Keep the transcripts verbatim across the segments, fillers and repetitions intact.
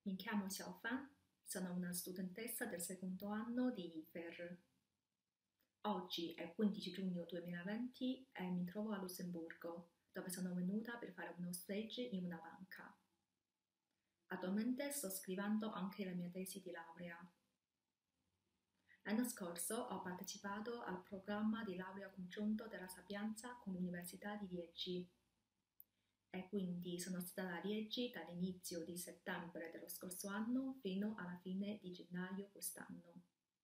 Mi chiamo Xiaofan, sono una studentessa del secondo anno di I F E R. Oggi è quindici giugno duemilaventi e mi trovo a Lussemburgo, dove sono venuta per fare uno stage in una banca. Attualmente sto scrivendo anche la mia tesi di laurea. L'anno scorso ho partecipato al programma di laurea congiunto della Sapienza con l'Università di Liegi e quindi sono stata a Liegi dall'inizio di settembre dello scorso anno fino alla fine di gennaio quest'anno.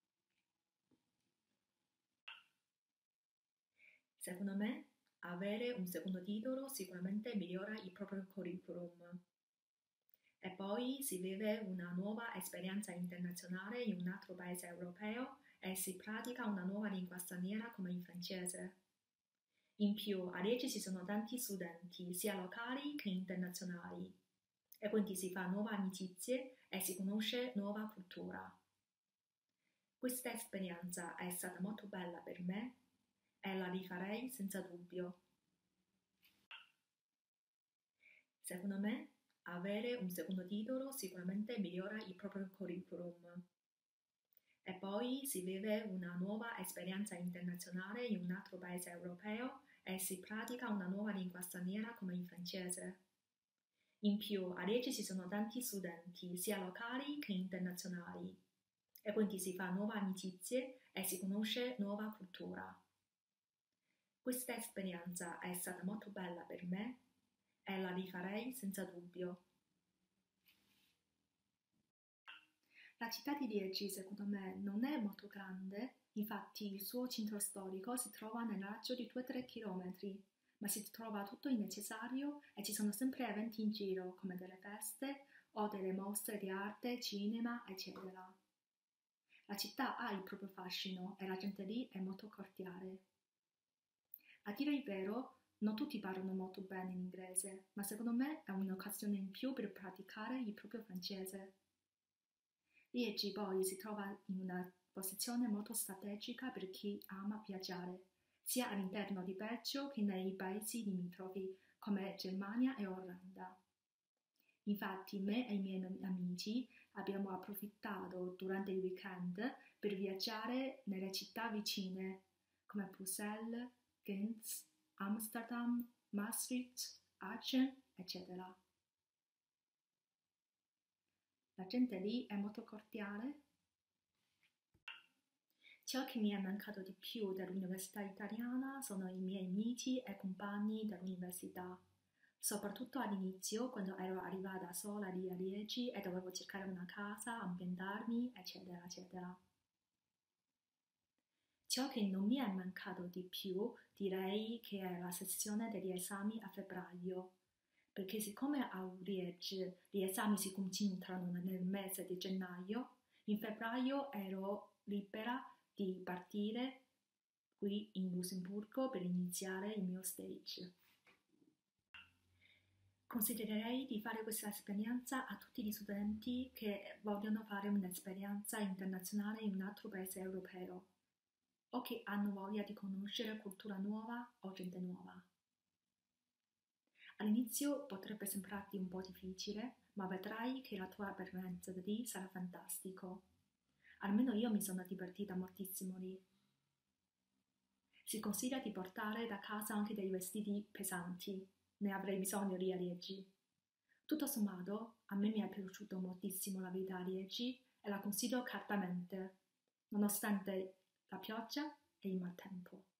Secondo me, avere un secondo titolo sicuramente migliora il proprio curriculum. E poi si vive una nuova esperienza internazionale in un altro paese europeo e si pratica una nuova lingua straniera come il francese. In più, a Liegi ci sono tanti studenti, sia locali che internazionali, e quindi si fa nuove amicizie e si conosce nuova cultura. Questa esperienza è stata molto bella per me e la rifarei senza dubbio. Secondo me, avere un secondo titolo sicuramente migliora il proprio curriculum. E poi si vive una nuova esperienza internazionale in un altro paese europeo e si pratica una nuova lingua straniera come il francese. In più, a Liegi ci sono tanti studenti, sia locali che internazionali, e quindi si fa nuove amicizie e si conosce nuova cultura. Questa esperienza è stata molto bella per me e la rifarei senza dubbio. La città di Liegi, secondo me, non è molto grande, infatti il suo centro storico si trova nel raggio di due tre chilometri, ma si trova tutto il necessario e ci sono sempre eventi in giro, come delle feste o delle mostre di arte, cinema, eccetera. La città ha il proprio fascino e la gente lì è molto cordiale. A dire il vero, non tutti parlano molto bene l'inglese, ma secondo me è un'occasione in più per praticare il proprio francese. Liegi poi si trova in una posizione molto strategica per chi ama viaggiare, sia all'interno di Belgio che nei paesi limitrofi come Germania e Olanda. Infatti me e i miei amici abbiamo approfittato durante il weekend per viaggiare nelle città vicine come Bruxelles, Gent, Amsterdam, Maastricht, Aachen, eccetera. La gente lì è molto cordiale. Ciò che mi è mancato di più dell'università italiana sono i miei amici e compagni dell'università, soprattutto all'inizio quando ero arrivata sola lì a Liegi e dovevo cercare una casa, ambientarmi, eccetera, eccetera. Ciò che non mi è mancato di più direi che è la sessione degli esami a febbraio, perché siccome a Liegi gli esami si concentrano nel mese di gennaio, in febbraio ero libera di partire qui in Lussemburgo per iniziare il mio stage. Consiglierei di fare questa esperienza a tutti gli studenti che vogliono fare un'esperienza internazionale in un altro paese europeo o che hanno voglia di conoscere cultura nuova o gente nuova. All'inizio potrebbe sembrarti un po' difficile, ma vedrai che la tua esperienza lì sarà fantastico. Almeno io mi sono divertita moltissimo lì. Si consiglia di portare da casa anche dei vestiti pesanti, ne avrei bisogno lì a Liegi. Tutto sommato, a me mi è piaciuto moltissimo la vita a Liegi e la consiglio caldamente, nonostante la pioggia e il maltempo.